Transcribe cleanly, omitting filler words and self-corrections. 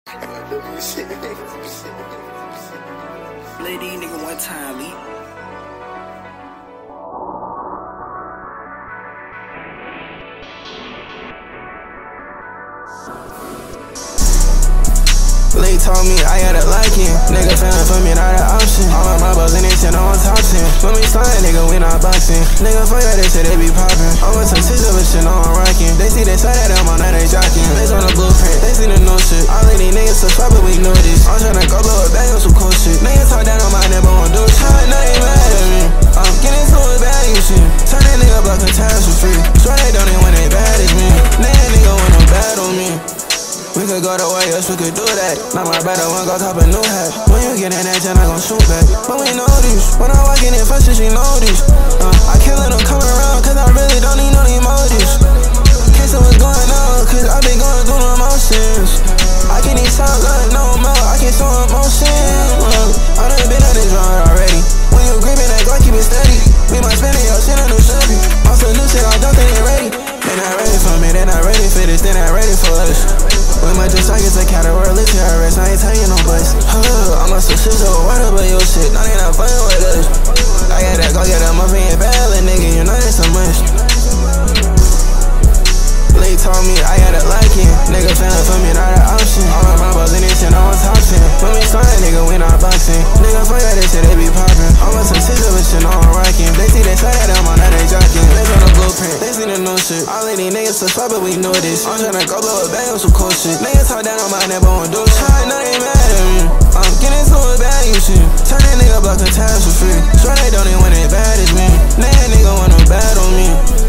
Play these nigga one time, Lee. Lee told me I got a liking. Nigga feelin' for me, not an option. All of my bros in this shit on top 10. When we slide, nigga, we not boxing. Nigga, fuck that shit, they be poppin'. Over some 6-7 shit, no, I'm rockin'. They see they side that I'm on, now they jockin'. Based on the blueprint, they see the new shit. All of these niggas subscribe, but we know this. I'm tryna go blow a bag on some cool shit. Niggas talk down on my neck, but won't do shit. Now they mad at me. I'm getting to a bag and shit. Turn that nigga block and ties for free. Swear they don't even when they bad as me. Nigga want no bad on me. We could go to war, yes, we could do that. Now my brother one go top a new hat. When you get in that jet, I gon' shoot back. But we know this. When I walk in first, she know this. I can't let them come around, cause I really don't need no emojis. Can't see what's going on, cause I been going through the emotions. I can't even sound good no more, I can't show emotion. I done been on this road already. When you gripping that Glock, keep it steady. We might spend it, your shit on new Chevy. On some new shit, I don't think they ready. They not ready for me, they not ready for this, they not ready for us. We might just like it's a category, let's hear rest, I ain't telling you no bus. I'm on some shit, so what up with your shit? Now they not playing with us. I got that, go get that muffin and bad, little nigga, you know that's so much. Lee told me I got a liking. Nigga feelin' for me, not an option. All of my bros in this shit, no one's top 10. When we slide, nigga, we not boxing. Nigga, fuck that shit, they be poppin'. I'm on some 6-7 shit, no, I'm rockin'. They see they side that I'm on, now they jockin'. They on the blueprint, they see the new shit. All of these niggas subscribe, but we know this. I'm tryna go blow a bag on some cool shit. Niggas talk down on my neck, but won't do shit. Now they mad at me. I'm getting to a bag and shit. Turn that nigga block and ties for free. Swear they don't even when they bad as me. Nigga want no bad on me.